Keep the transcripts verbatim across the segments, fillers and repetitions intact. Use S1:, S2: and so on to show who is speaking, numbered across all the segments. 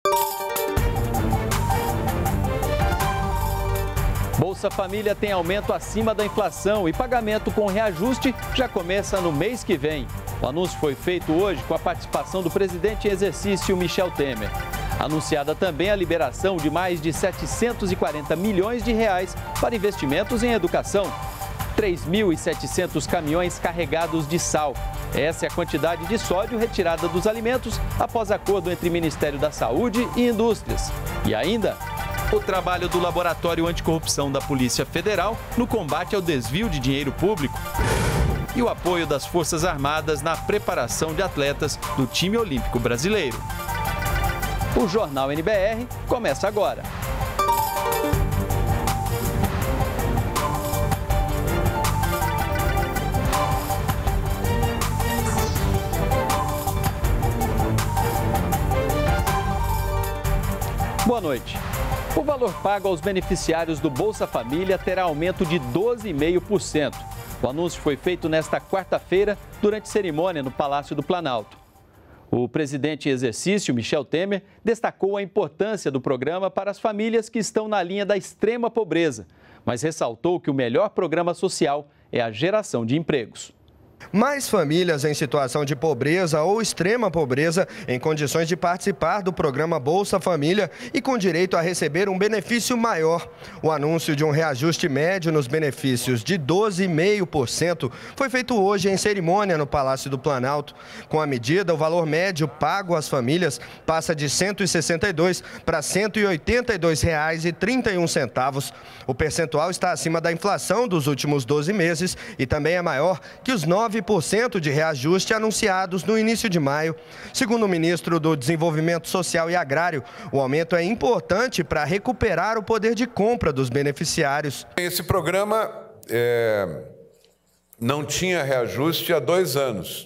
S1: Bolsa Família tem aumento acima da inflação e pagamento com reajuste já começa no mês que vem. O anúncio foi feito hoje com a participação do presidente em exercício Michel Temer. Anunciada também a liberação de mais de setecentos e quarenta milhões de reais para investimentos em educação. três mil e setecentos caminhões carregados de sal. Essa é a quantidade de sódio retirada dos alimentos após acordo entre Ministério da Saúde e Indústrias. E ainda, o trabalho do Laboratório Anticorrupção da Polícia Federal no combate ao desvio de dinheiro público. E o apoio das Forças Armadas na preparação de atletas do time olímpico brasileiro. O Jornal N B R começa agora. Boa noite. O valor pago aos beneficiários do Bolsa Família terá aumento de doze vírgula cinco por cento. O anúncio foi feito nesta quarta-feira, durante cerimônia no Palácio do Planalto. O presidente em exercício, Michel Temer, destacou a importância do programa para as famílias que estão na linha da extrema pobreza, mas ressaltou que o melhor programa social é a geração de empregos.
S2: Mais famílias em situação de pobreza ou extrema pobreza em condições de participar do programa Bolsa Família e com direito a receber um benefício maior. O anúncio de um reajuste médio nos benefícios de doze vírgula cinco por cento foi feito hoje em cerimônia no Palácio do Planalto. Com a medida, o valor médio pago às famílias passa de cento e sessenta e dois reais para cento e oitenta e dois reais e trinta e um centavos. O percentual está acima da inflação dos últimos doze meses e também é maior que os nove por cento de reajuste anunciados no início de maio. Segundo o ministro do Desenvolvimento Social e Agrário, o aumento é importante para recuperar o poder de compra dos beneficiários.
S3: Esse programa é, não tinha reajuste há dois anos.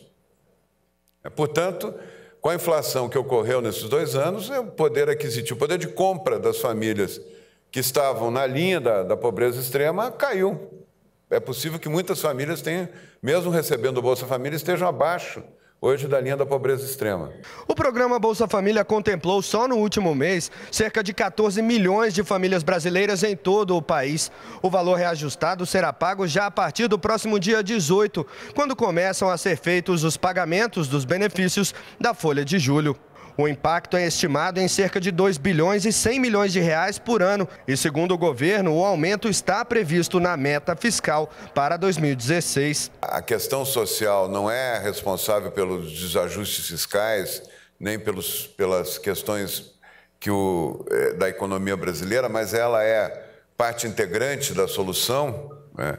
S3: Portanto, com a inflação que ocorreu nesses dois anos, o poder aquisitivo, o poder de compra das famílias que estavam na linha da, da pobreza extrema caiu. É possível que muitas famílias tenham, mesmo recebendo o Bolsa Família, estejam abaixo hoje da linha da pobreza extrema.
S2: O programa Bolsa Família contemplou só no último mês cerca de quatorze milhões de famílias brasileiras em todo o país. O valor reajustado será pago já a partir do próximo dia dezoito, quando começam a ser feitos os pagamentos dos benefícios da folha de julho. O impacto é estimado em cerca de dois bilhões e cem milhões de reais por ano e, segundo o governo, o aumento está previsto na meta fiscal para dois mil e dezesseis.
S3: A questão social não é responsável pelos desajustes fiscais, nem pelos, pelas questões que o, da economia brasileira, mas ela é parte integrante da solução, né?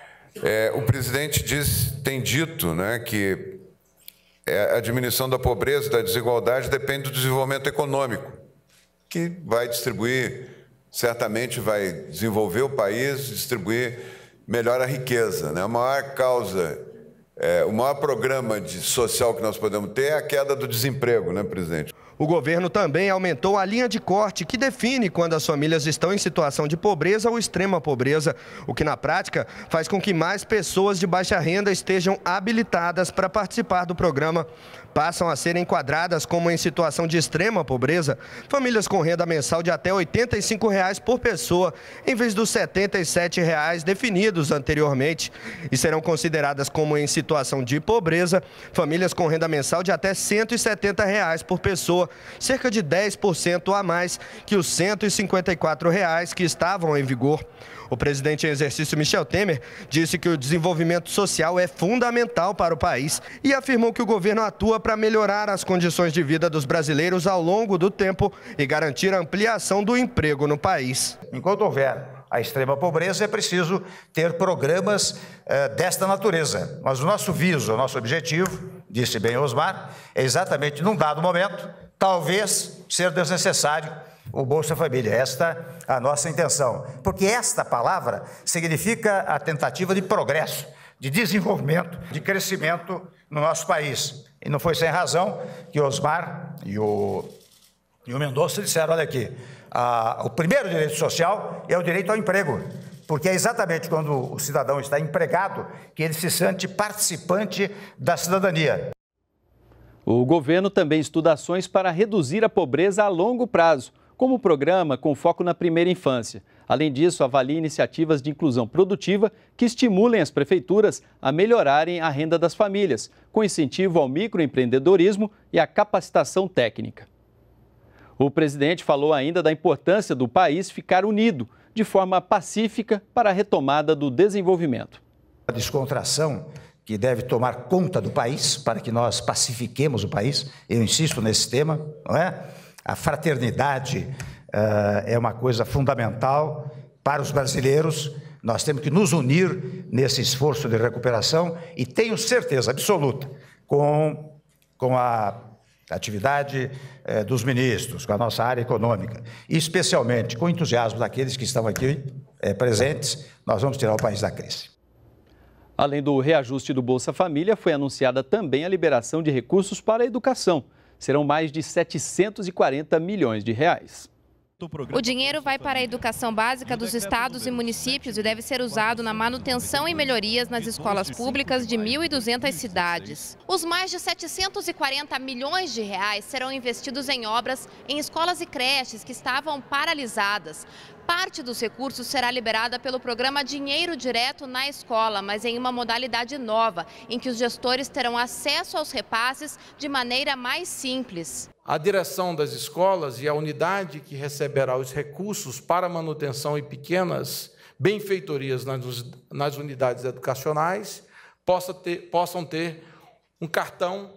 S3: É, o presidente diz, tem dito, né, que a diminuição da pobreza e da desigualdade depende do desenvolvimento econômico, que vai distribuir, certamente vai desenvolver o país, distribuir melhor a riqueza, né? A maior causa, é, o maior programa de social que nós podemos ter é a queda do desemprego, né, presidente?
S2: O governo também aumentou a linha de corte que define quando as famílias estão em situação de pobreza ou extrema pobreza, o que na prática faz com que mais pessoas de baixa renda estejam habilitadas para participar do programa. Passam a ser enquadradas como em situação de extrema pobreza famílias com renda mensal de até oitenta e cinco reais por pessoa, em vez dos setenta e sete reais definidos anteriormente. E serão consideradas como em situação de pobreza famílias com renda mensal de até cento e setenta reais por pessoa, cerca de dez por cento a mais que os cento e cinquenta e quatro reais que estavam em vigor. O presidente em exercício Michel Temer disse que o desenvolvimento social é fundamental para o país e afirmou que o governo atua para melhorar as condições de vida dos brasileiros ao longo do tempo e garantir a ampliação do emprego no país.
S4: Enquanto houver a extrema pobreza, é preciso ter programas eh, desta natureza. Mas o nosso viso, o nosso objetivo, disse bem Osmar, é exatamente num dado momento, talvez ser desnecessário o Bolsa Família. Esta é a nossa intenção, porque esta palavra significa a tentativa de progresso, de desenvolvimento, de crescimento no nosso país. E não foi sem razão que Osmar e o, e o Mendonça disseram, olha aqui, a, o primeiro direito social é o direito ao emprego, porque é exatamente quando o cidadão está empregado que ele se sente participante da cidadania.
S1: O governo também estuda ações para reduzir a pobreza a longo prazo, como o programa com foco na primeira infância. Além disso, avalia iniciativas de inclusão produtiva que estimulem as prefeituras a melhorarem a renda das famílias, com incentivo ao microempreendedorismo e à capacitação técnica. O presidente falou ainda da importância do país ficar unido, de forma pacífica, para a retomada do desenvolvimento.
S4: A descontração que deve tomar conta do país, para que nós pacifiquemos o país, eu insisto nesse tema, não é? A fraternidade uh, é uma coisa fundamental para os brasileiros. Nós temos que nos unir nesse esforço de recuperação e tenho certeza absoluta, com, com a atividade eh, dos ministros, com a nossa área econômica, e especialmente com o entusiasmo daqueles que estão aqui eh, presentes, nós vamos tirar o país da crise.
S1: Além do reajuste do Bolsa Família, foi anunciada também a liberação de recursos para a educação. Serão mais de setecentos e quarenta milhões de reais.
S5: O dinheiro vai para a educação básica dos estados e municípios e deve ser usado na manutenção e melhorias nas escolas públicas de mil e duzentas cidades. Os mais de setecentos e quarenta milhões de reais serão investidos em obras em escolas e creches que estavam paralisadas. Parte dos recursos será liberada pelo programa Dinheiro Direto na Escola, mas em uma modalidade nova, em que os gestores terão acesso aos repasses de maneira mais simples.
S6: A direção das escolas e a unidade que receberá os recursos para manutenção e pequenas benfeitorias nas, nas unidades educacionais possa ter, possam ter um cartão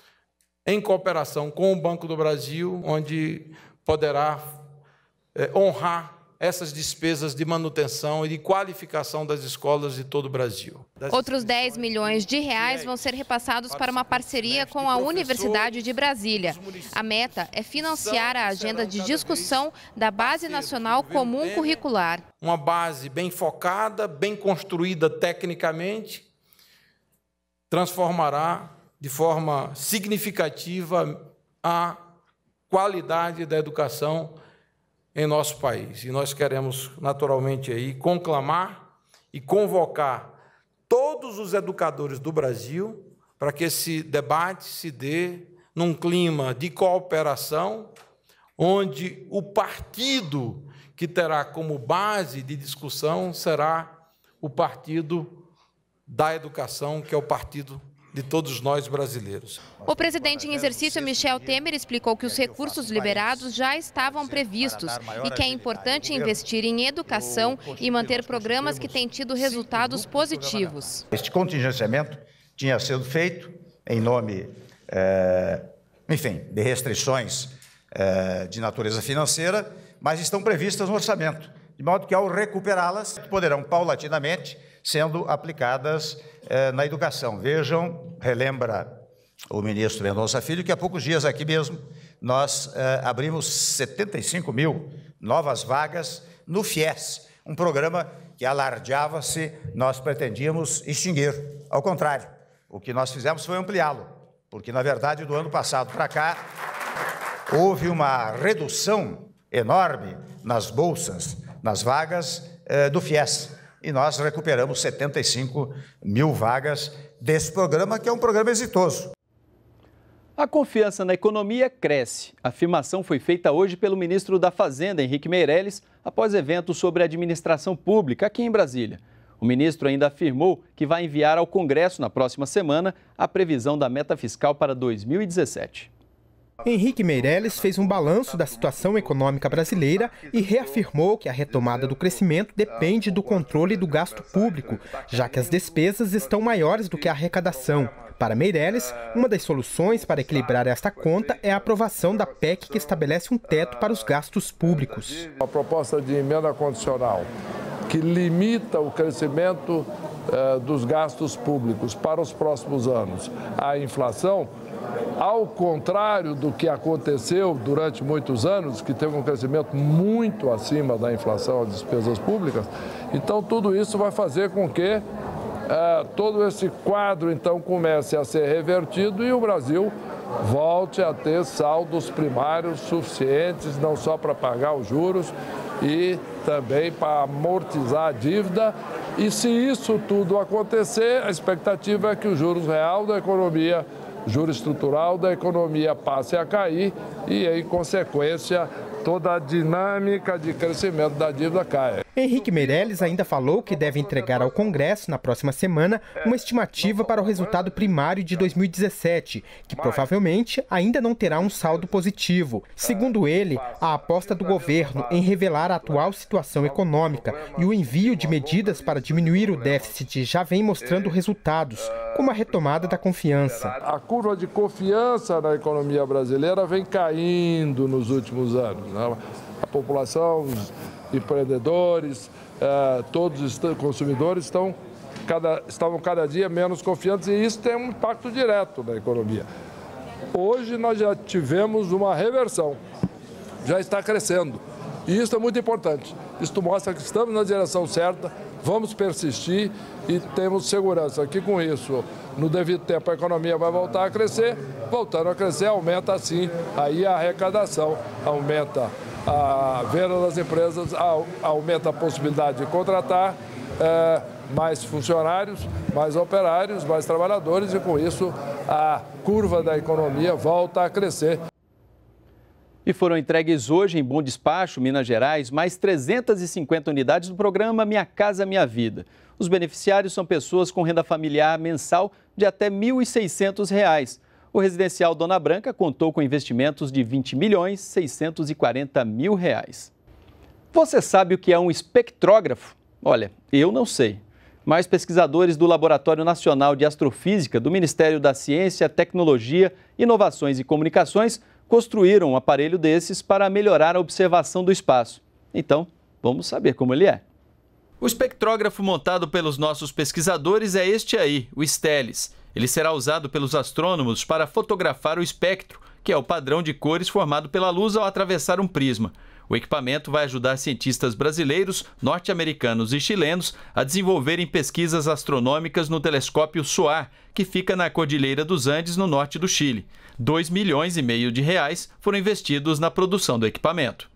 S6: em cooperação com o Banco do Brasil, onde poderá é, honrar essas despesas de manutenção e de qualificação das escolas de todo o Brasil.
S5: Outros dez milhões de reais vão ser repassados para uma parceria com a Universidade de Brasília. A meta é financiar a agenda de discussão da Base Nacional Comum Curricular.
S6: Uma base bem focada, bem construída tecnicamente, transformará de forma significativa a qualidade da educação em nosso país. E nós queremos, naturalmente, aí, conclamar e convocar todos os educadores do Brasil para que esse debate se dê num clima de cooperação, onde o partido que terá como base de discussão será o partido da educação, que é o partido de todos nós brasileiros.
S5: O presidente em exercício, Michel Temer, explicou que os recursos liberados já estavam previstos e que é importante investir em educação e manter programas que têm tido resultados positivos.
S4: Este contingenciamento tinha sido feito em nome, é, enfim, de restrições é, de natureza financeira, mas estão previstas no orçamento, de modo que, ao recuperá-las, poderão paulatinamente sendo aplicadas eh, na educação. Vejam, relembra o ministro Mendonça Filho, que há poucos dias aqui mesmo nós eh, abrimos setenta e cinco mil novas vagas no FIES, um programa que alardeava-se, nós pretendíamos extinguir. Ao contrário, o que nós fizemos foi ampliá-lo, porque, na verdade, do ano passado para cá, houve uma redução enorme nas bolsas, nas vagas eh, do FIES. E nós recuperamos setenta e cinco mil vagas desse programa, que é um programa exitoso.
S1: A confiança na economia cresce. A afirmação foi feita hoje pelo ministro da Fazenda, Henrique Meirelles, após evento sobre administração pública aqui em Brasília. O ministro ainda afirmou que vai enviar ao Congresso na próxima semana a previsão da meta fiscal para dois mil e dezessete.
S7: Henrique Meirelles fez um balanço da situação econômica brasileira e reafirmou que a retomada do crescimento depende do controle do gasto público, já que as despesas estão maiores do que a arrecadação. Para Meirelles, uma das soluções para equilibrar esta conta é a aprovação da P E C que estabelece um teto para os gastos públicos.
S8: A proposta de emenda condicional que limita o crescimento eh, dos gastos públicos para os próximos anos à inflação, ao contrário do que aconteceu durante muitos anos, que teve um crescimento muito acima da inflação às despesas públicas, então tudo isso vai fazer com que uh, todo esse quadro então comece a ser revertido e o Brasil volte a ter saldos primários suficientes, não só para pagar os juros e também para amortizar a dívida. E se isso tudo acontecer, a expectativa é que o juros real da economia juro estrutural da economia passe a cair e, em consequência, toda a dinâmica de crescimento da dívida caia.
S7: Henrique Meirelles ainda falou que deve entregar ao Congresso, na próxima semana, uma estimativa para o resultado primário de dois mil e dezessete, que provavelmente ainda não terá um saldo positivo. Segundo ele, a aposta do governo em revelar a atual situação econômica e o envio de medidas para diminuir o déficit já vem mostrando resultados, como a retomada da confiança.
S8: A curva de confiança na economia brasileira vem caindo nos últimos anos. A população, os empreendedores, eh, todos os consumidores estão cada, estavam cada dia menos confiantes e isso tem um impacto direto na economia. Hoje nós já tivemos uma reversão, já está crescendo e isso é muito importante. Isso mostra que estamos na direção certa, vamos persistir e temos segurança que com isso, no devido tempo, a economia vai voltar a crescer, voltando a crescer, aumenta assim aí a arrecadação, aumenta a venda das empresas, aumenta a possibilidade de contratar é, mais funcionários, mais operários, mais trabalhadores e com isso a curva da economia volta a crescer.
S1: E foram entregues hoje em Bom Despacho, Minas Gerais, mais trezentas e cinquenta unidades do programa Minha Casa Minha Vida. Os beneficiários são pessoas com renda familiar mensal de até mil e seiscentos reais. O residencial Dona Branca contou com investimentos de vinte milhões seiscentos e quarenta mil reais. Você sabe o que é um espectrógrafo? Olha, eu não sei. Mas pesquisadores do Laboratório Nacional de Astrofísica do Ministério da Ciência, Tecnologia, Inovações e Comunicações construíram um aparelho desses para melhorar a observação do espaço. Então, vamos saber como ele é. O espectrógrafo montado pelos nossos pesquisadores é este aí, o Stellis. Ele será usado pelos astrônomos para fotografar o espectro, que é o padrão de cores formado pela luz ao atravessar um prisma. O equipamento vai ajudar cientistas brasileiros, norte-americanos e chilenos a desenvolverem pesquisas astronômicas no telescópio SOAR, que fica na Cordilheira dos Andes, no norte do Chile. dois milhões e meio de reais foram investidos na produção do equipamento.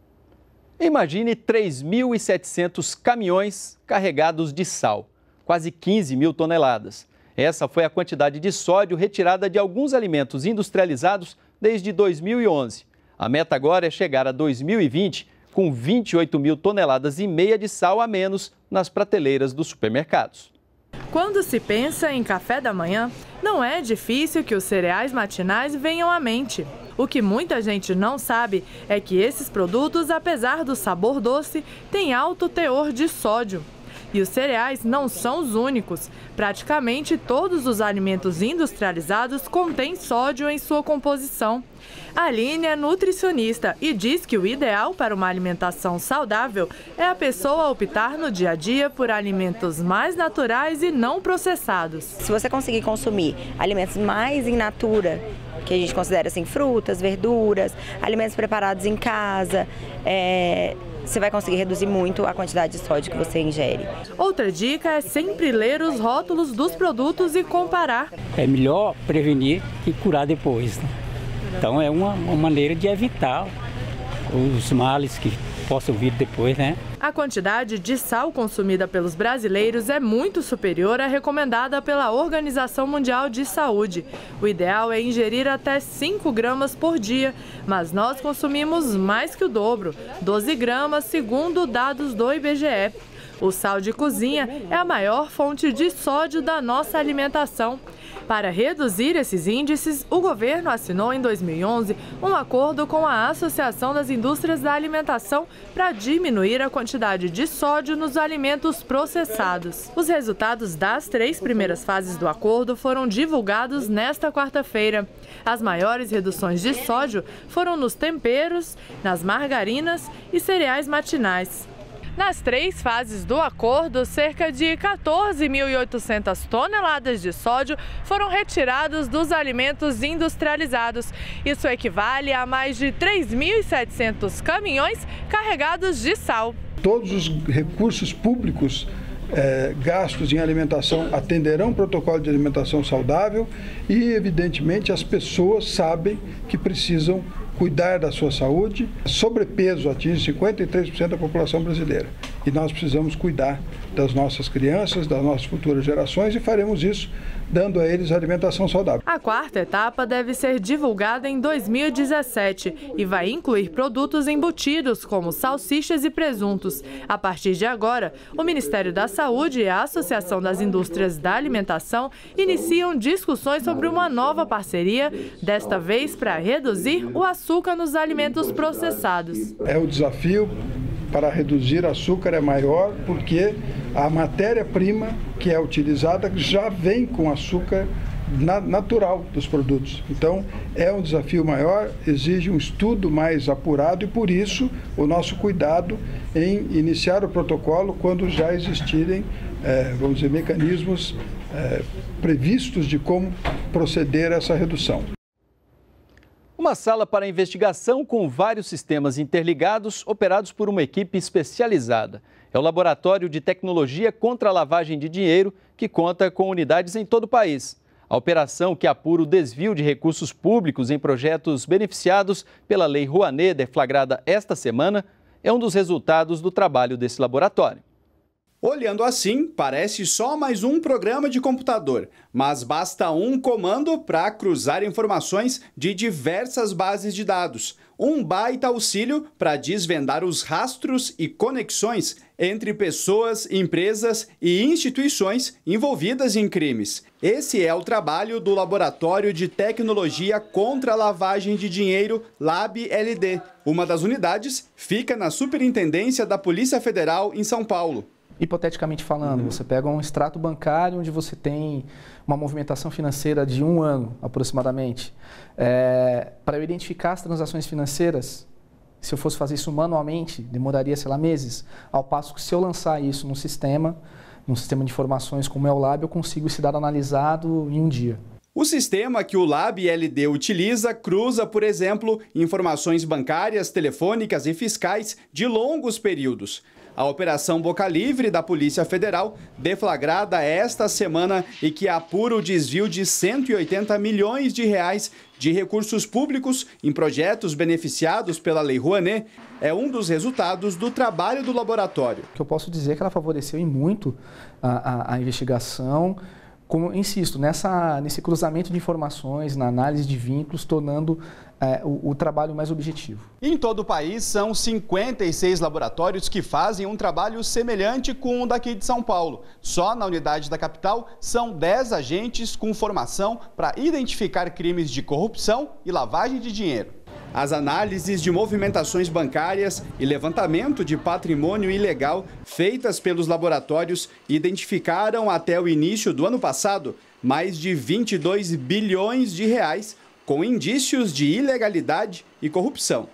S1: Imagine três mil e setecentos caminhões carregados de sal, quase quinze mil toneladas. Essa foi a quantidade de sódio retirada de alguns alimentos industrializados desde dois mil e onze. A meta agora é chegar a dois mil e vinte com vinte e oito mil toneladas e meia de sal a menos nas prateleiras dos supermercados.
S9: Quando se pensa em café da manhã, não é difícil que os cereais matinais venham à mente. O que muita gente não sabe é que esses produtos, apesar do sabor doce, têm alto teor de sódio. E os cereais não são os únicos. Praticamente todos os alimentos industrializados contêm sódio em sua composição. A Aline é nutricionista e diz que o ideal para uma alimentação saudável é a pessoa optar no dia a dia por alimentos mais naturais e não processados.
S10: Se você conseguir consumir alimentos mais in natura, que a gente considera assim, frutas, verduras, alimentos preparados em casa, é... você vai conseguir reduzir muito a quantidade de sódio que você ingere.
S9: Outra dica é sempre ler os rótulos dos produtos e comparar.
S11: É melhor prevenir que curar depois, né? Então é uma, uma maneira de evitar os males que possam vir depois, né?
S9: A quantidade de sal consumida pelos brasileiros é muito superior à recomendada pela Organização Mundial de Saúde. O ideal é ingerir até cinco gramas por dia, mas nós consumimos mais que o dobro, doze gramas, segundo dados do I B G E. O sal de cozinha é a maior fonte de sódio da nossa alimentação. Para reduzir esses índices, o governo assinou em dois mil e onze um acordo com a Associação das Indústrias da Alimentação para diminuir a quantidade de sódio nos alimentos processados. Os resultados das três primeiras fases do acordo foram divulgados nesta quarta-feira. As maiores reduções de sódio foram nos temperos, nas margarinas e cereais matinais. Nas três fases do acordo, cerca de quatorze mil e oitocentas toneladas de sódio foram retiradas dos alimentos industrializados. Isso equivale a mais de três mil e setecentos caminhões carregados de sal.
S12: Todos os recursos públicos é, gastos em alimentação atenderão o protocolo de alimentação saudável e, evidentemente, as pessoas sabem que precisam cuidar da sua saúde. Sobrepeso atinge cinquenta e três por cento da população brasileira. e nós precisamos cuidar das nossas crianças, das nossas futuras gerações, e faremos isso dando a eles alimentação saudável.
S9: A quarta etapa deve ser divulgada em dois mil e dezessete e vai incluir produtos embutidos como salsichas e presuntos. A partir de agora, o Ministério da Saúde e a Associação das Indústrias da Alimentação iniciam discussões sobre uma nova parceria, desta vez para reduzir o açúcar nos alimentos processados.
S12: É o desafio para reduzir açúcar é maior porque a matéria-prima que é utilizada já vem com açúcar natural dos produtos. Então, é um desafio maior, exige um estudo mais apurado e, por isso, o nosso cuidado em iniciar o protocolo quando já existirem, é, vamos dizer, mecanismos é, previstos de como proceder a essa redução.
S1: Uma sala para investigação com vários sistemas interligados, operados por uma equipe especializada. É o Laboratório de Tecnologia contra a Lavagem de Dinheiro, que conta com unidades em todo o país. A operação, que apura o desvio de recursos públicos em projetos beneficiados pela Lei Rouanet, deflagrada esta semana, é um dos resultados do trabalho desse laboratório.
S13: Olhando assim, parece só mais um programa de computador, mas basta um comando para cruzar informações de diversas bases de dados. Um baita auxílio para desvendar os rastros e conexões entre pessoas, empresas e instituições envolvidas em crimes. Esse é o trabalho do Laboratório de Tecnologia contra a Lavagem de Dinheiro, LabLD. Uma das unidades fica na Superintendência da Polícia Federal em São Paulo.
S14: Hipoteticamente falando, você pega um extrato bancário onde você tem uma movimentação financeira de um ano, aproximadamente. É, para eu identificar as transações financeiras, se eu fosse fazer isso manualmente, demoraria, sei lá, meses. Ao passo que se eu lançar isso num sistema, num sistema de informações como é o Lab, eu consigo esse dado analisado em um dia.
S13: O sistema que o LabLD utiliza cruza, por exemplo, informações bancárias, telefônicas e fiscais de longos períodos. A Operação Boca Livre da Polícia Federal, deflagrada esta semana e que apura o desvio de cento e oitenta milhões de reais de recursos públicos em projetos beneficiados pela Lei Rouanet, é um dos resultados do trabalho do laboratório.
S14: O que eu posso dizer é que ela favoreceu em muito a, a, a investigação, como insisto, nessa, nesse cruzamento de informações, na análise de vínculos, tornando é, o, o trabalho mais objetivo.
S13: Em todo o país, são cinquenta e seis laboratórios que fazem um trabalho semelhante com o daqui de São Paulo. Só na unidade da capital, são dez agentes com formação para identificar crimes de corrupção e lavagem de dinheiro. As análises de movimentações bancárias e levantamento de patrimônio ilegal feitas pelos laboratórios identificaram até o início do ano passado mais de vinte e dois bilhões de reais com indícios de ilegalidade e corrupção.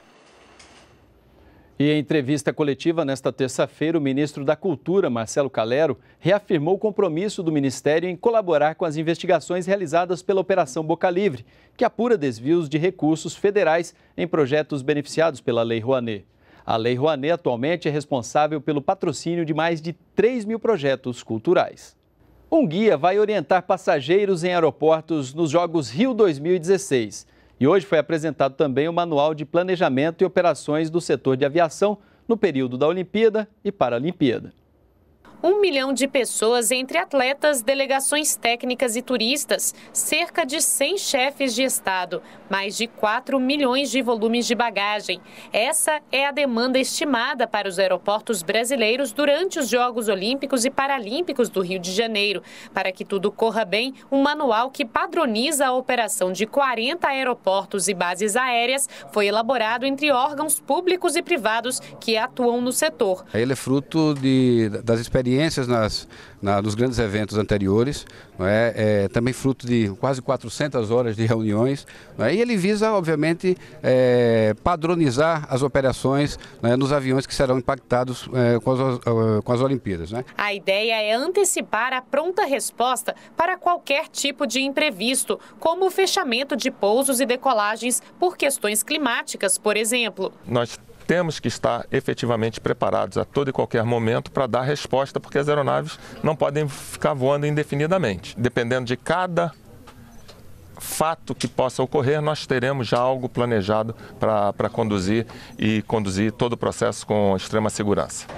S1: E em entrevista coletiva nesta terça-feira, o ministro da Cultura, Marcelo Calero, reafirmou o compromisso do Ministério em colaborar com as investigações realizadas pela Operação Boca Livre, que apura desvios de recursos federais em projetos beneficiados pela Lei Rouanet. A Lei Rouanet atualmente é responsável pelo patrocínio de mais de três mil projetos culturais. Um guia vai orientar passageiros em aeroportos nos Jogos Rio dois mil e dezesseis. E hoje foi apresentado também o Manual de Planejamento e Operações do Setor de Aviação no período da Olimpíada e Paralimpíada.
S15: Um milhão de pessoas entre atletas, delegações técnicas e turistas, cerca de cem chefes de Estado, mais de quatro milhões de volumes de bagagem. Essa é a demanda estimada para os aeroportos brasileiros durante os Jogos Olímpicos e Paralímpicos do Rio de Janeiro. Para que tudo corra bem, um manual que padroniza a operação de quarenta aeroportos e bases aéreas foi elaborado entre órgãos públicos e privados que atuam no setor.
S16: Ele é fruto de, das experiências Nas, na, nos grandes eventos anteriores, não é? É também fruto de quase quatrocentas horas de reuniões, não é? E ele visa, obviamente, é, padronizar as operações, né, nos aviões que serão impactados é, com, as, com as Olimpíadas. Né?
S15: A ideia é antecipar a pronta resposta para qualquer tipo de imprevisto, como o fechamento de pousos e decolagens por questões climáticas, por exemplo.
S17: Nós temos que estar efetivamente preparados a todo e qualquer momento para dar resposta, porque as aeronaves não podem ficar voando indefinidamente. Dependendo de cada fato que possa ocorrer, nós teremos já algo planejado para conduzir e conduzir todo o processo com extrema segurança.
S15: Perguntado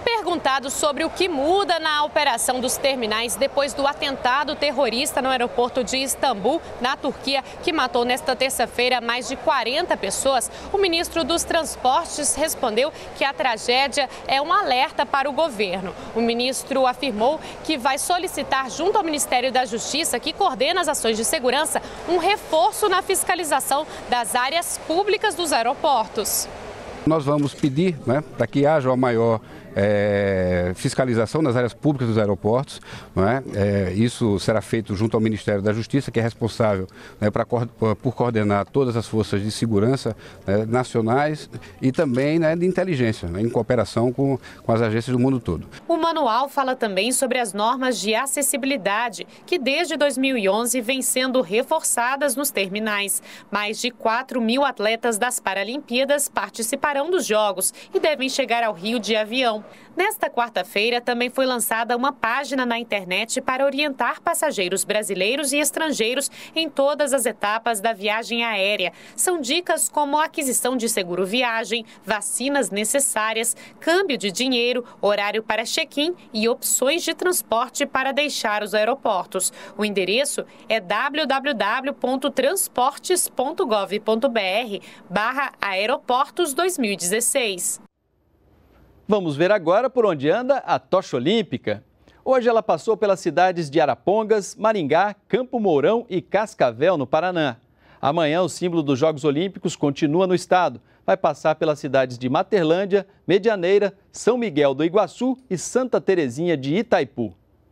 S15: perguntado sobre o que muda na operação dos terminais depois do atentado terrorista no aeroporto de Istambul, na Turquia, que matou nesta terça-feira mais de quarenta pessoas, o ministro dos Transportes respondeu que a tragédia é um alerta para o governo. O ministro afirmou que vai solicitar junto ao Ministério da Justiça, que coordena as ações de segurança, um reforço na fiscalização das áreas públicas dos aeroportos.
S16: Nós vamos pedir, né, para que haja uma maior é, fiscalização nas áreas públicas dos aeroportos. Não é? É, isso será feito junto ao Ministério da Justiça, que é responsável, né, pra, por coordenar todas as forças de segurança, né, nacionais e também, né, de inteligência, né, em cooperação com, com as agências do mundo todo.
S15: O manual fala também sobre as normas de acessibilidade, que desde dois mil e onze vêm sendo reforçadas nos terminais. Mais de quatro mil atletas das Paralimpíadas participarão dos Jogos e devem chegar ao Rio de avião. Nesta quarta-feira, também foi lançada uma página na internet para orientar passageiros brasileiros e estrangeiros em todas as etapas da viagem aérea. São dicas como a aquisição de seguro viagem, vacinas necessárias, câmbio de dinheiro, horário para check-in e opções de transporte para deixar os aeroportos. O endereço é w w w ponto transportes ponto gov ponto br barra aeroportos dois mil e dezesseis.
S1: Vamos ver agora por onde anda a tocha olímpica. Hoje ela passou pelas cidades de Arapongas, Maringá, Campo Mourão e Cascavel, no Paraná. Amanhã o símbolo dos Jogos Olímpicos continua no estado. Vai passar pelas cidades de Materlândia, Medianeira, São Miguel do Iguaçu e Santa Terezinha de Itaipu.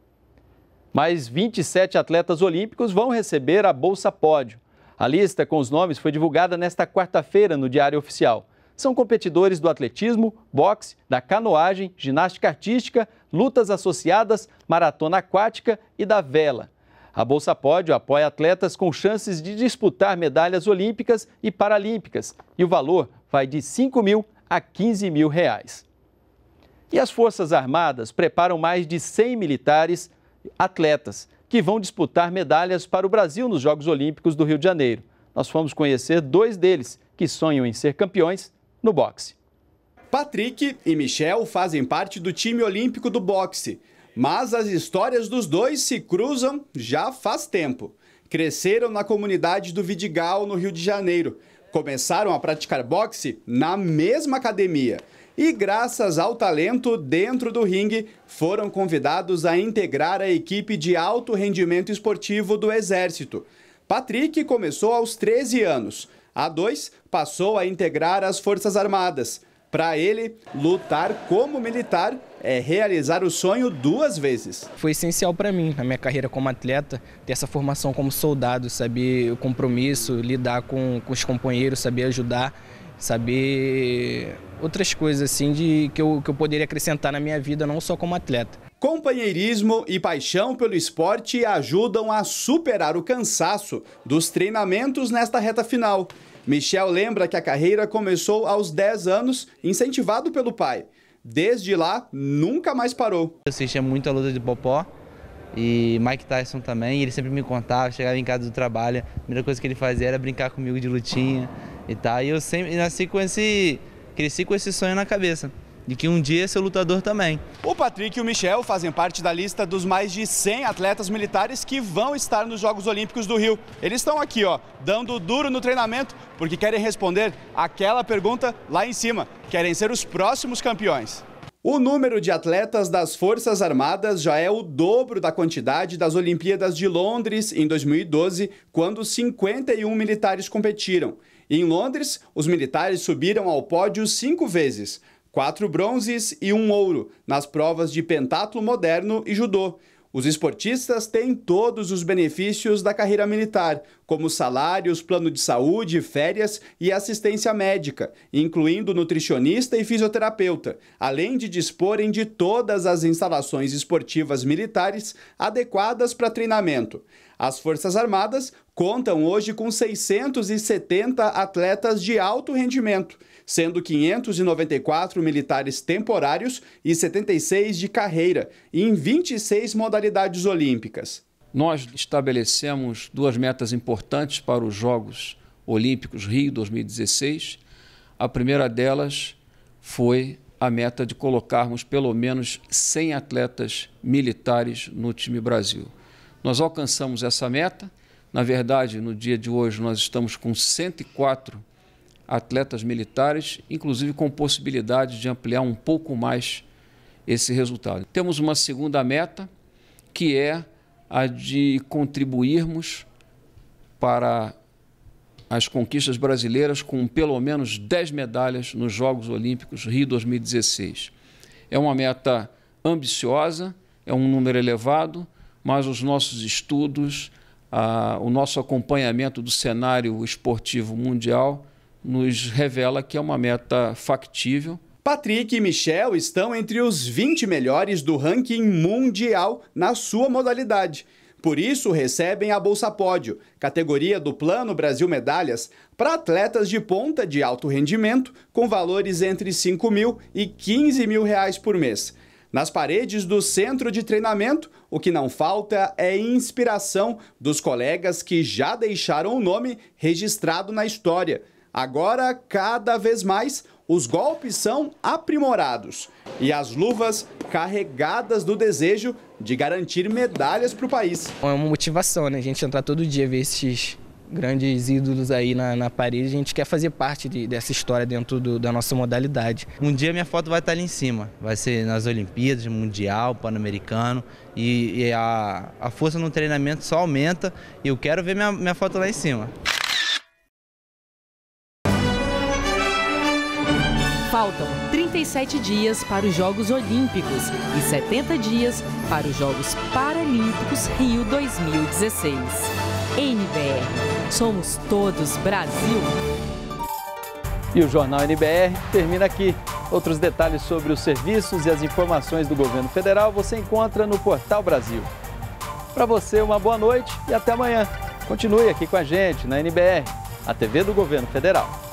S1: Mais vinte e sete atletas olímpicos vão receber a Bolsa Pódio. A lista com os nomes foi divulgada nesta quarta-feira no Diário Oficial. São competidores do atletismo, boxe, da canoagem, ginástica artística, lutas associadas, maratona aquática e da vela. A Bolsa Pódio apoia atletas com chances de disputar medalhas olímpicas e paralímpicas e o valor vai de cinco mil a quinze mil reais. E as Forças Armadas preparam mais de cem militares atletas que vão disputar medalhas para o Brasil nos Jogos Olímpicos do Rio de Janeiro. Nós fomos conhecer dois deles que sonham em ser campeões no boxe.
S13: Patrick e Michel fazem parte do time olímpico do boxe, mas as histórias dos dois se cruzam já faz tempo. Cresceram na comunidade do Vidigal, no Rio de Janeiro. Começaram a praticar boxe na mesma academia e, graças ao talento dentro do ringue, foram convidados a integrar a equipe de alto rendimento esportivo do Exército. Patrick começou aos treze anos. A dois, passou a integrar as Forças Armadas. Para ele, lutar como militar é realizar o sonho duas vezes.
S18: Foi essencial para mim, na minha carreira como atleta, ter essa formação como soldado, saber o compromisso, lidar com, com os companheiros, saber ajudar, saber outras coisas assim de, que, eu, que eu poderia acrescentar na minha vida, não só como atleta.
S13: Companheirismo e paixão pelo esporte ajudam a superar o cansaço dos treinamentos nesta reta final. Michel lembra que a carreira começou aos dez anos, incentivado pelo pai. Desde lá, nunca mais parou.
S19: Eu assistia muito a luta de Popó e Mike Tyson também. Ele sempre me contava, chegava em casa do trabalho, a primeira coisa que ele fazia era brincar comigo de lutinha e tal. E eu sempre nasci com esse, cresci com esse sonho na cabeça, de que um dia ia ser lutador também.
S13: O Patrick e o Michel fazem parte da lista dos mais de cem atletas militares que vão estar nos Jogos Olímpicos do Rio. Eles estão aqui, ó, dando duro no treinamento, porque querem responder aquela pergunta lá em cima. Querem ser os próximos campeões. O número de atletas das Forças Armadas já é o dobro da quantidade das Olimpíadas de Londres em dois mil e doze, quando cinquenta e um militares competiram. Em Londres, os militares subiram ao pódio cinco vezes. Quatro bronzes e um ouro nas provas de pentatlo moderno e judô. Os esportistas têm todos os benefícios da carreira militar, como salários, plano de saúde, férias e assistência médica, incluindo nutricionista e fisioterapeuta, além de disporem de todas as instalações esportivas militares adequadas para treinamento. As Forças Armadas contam hoje com seiscentos e setenta atletas de alto rendimento, sendo quinhentos e noventa e quatro militares temporários e setenta e seis de carreira, em vinte e seis modalidades olímpicas.
S20: Nós estabelecemos duas metas importantes para os Jogos Olímpicos Rio dois mil e dezesseis. A primeira delas foi a meta de colocarmos pelo menos cem atletas militares no time Brasil. Nós alcançamos essa meta. Na verdade, no dia de hoje, nós estamos com cento e quatro atletas militares, inclusive com possibilidade de ampliar um pouco mais esse resultado. Temos uma segunda meta, que é a de contribuirmos para as conquistas brasileiras com pelo menos dez medalhas nos Jogos Olímpicos Rio dois mil e dezesseis. É uma meta ambiciosa, é um número elevado, mas os nossos estudos, a, o nosso acompanhamento do cenário esportivo mundial nos revela que é uma meta factível.
S13: Patrick e Michel estão entre os vinte melhores do ranking mundial na sua modalidade. Por isso, recebem a Bolsa Pódio, categoria do Plano Brasil Medalhas, para atletas de ponta de alto rendimento, com valores entre cinco mil e quinze mil reais por mês. Nas paredes do centro de treinamento, o que não falta é inspiração dos colegas que já deixaram o nome registrado na história. Agora, cada vez mais, os golpes são aprimorados e as luvas carregadas do desejo de garantir medalhas para o país.
S18: É uma motivação, né? A gente entrar todo dia, ver esses grandes ídolos aí na, na parede, a gente quer fazer parte de, dessa história dentro do, da nossa modalidade.
S19: Um dia minha foto vai estar ali em cima, vai ser nas Olimpíadas, Mundial, Pan-Americano, e, e a, a força no treinamento só aumenta e eu quero ver minha, minha foto lá em cima.
S21: Faltam trinta e sete dias para os Jogos Olímpicos e setenta dias para os Jogos Paralímpicos Rio dois mil e dezesseis. N B R, somos todos Brasil.
S1: E o Jornal N B R termina aqui. Outros detalhes sobre os serviços e as informações do governo federal você encontra no Portal Brasil. Para você, uma boa noite e até amanhã. Continue aqui com a gente na N B R, a T V do Governo Federal.